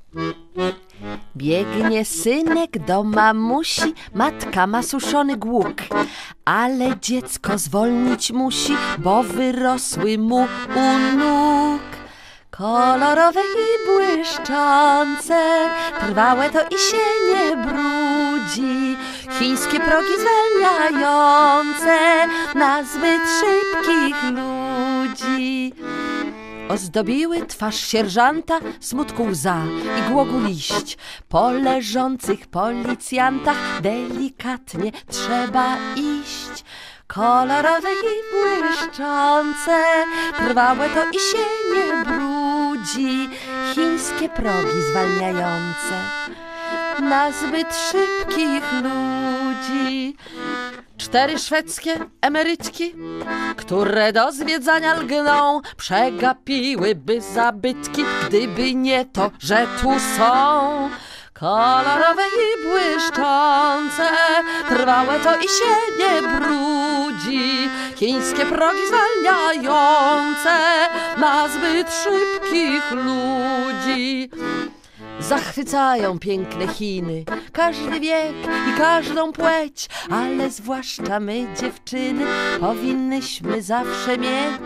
Biegnie synek do mamusi, matka ma suszony głuk, ale dziecko zwolnić musi, bo wyrosły mu u nóg. Kolorowe i błyszczące, trwałe to i się nie brudzi, chińskie progi zwalniające na zbyt szybkich ludzi. Ozdobiły twarz sierżanta smutku łza i głogu liść. Po leżących policjantach delikatnie trzeba iść. Kolorowe i błyszczące, trwałe to i się nie brudzi, chińskie progi zwalniające na zbyt szybkich ludzi. 4 szwedzkie emerytki, które do zwiedzania lgną, przegapiłyby zabytki, gdyby nie to, że tu są. Kolorowe i błyszczące, trwałe to i się nie brudzi, chińskie progi zwalniające na zbyt szybkich ludzi. Zachwycają piękne Chiny, każdy wiek i każdą płeć, ale zwłaszcza my, dziewczyny, powinnyśmy zawsze mieć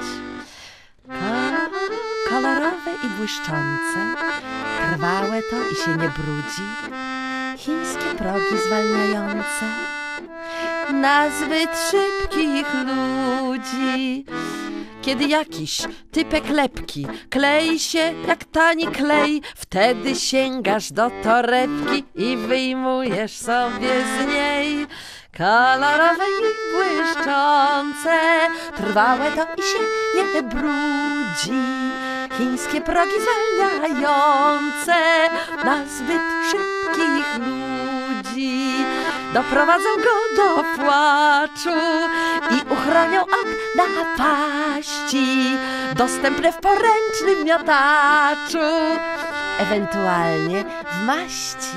kolorowe i błyszczące, trwałe to i się nie brudzi, chińskie progi zwalniające na zbyt szybkich ludzi. Kiedy jakiś typek lepki klei się jak tani klej, wtedy sięgasz do torebki i wyjmujesz sobie z niej kolorowe i błyszczące, trwałe to i się nie brudzi, chińskie progi zwalniające na zbyt szybkich ludzi. Doprowadzą go do płaczu i uchronią od napaści, dostępne w poręcznym miotaczu, ewentualnie w maści.